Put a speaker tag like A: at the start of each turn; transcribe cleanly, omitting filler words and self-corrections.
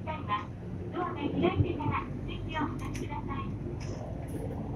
A: 際は、ドアが開いてから席をお立ちください。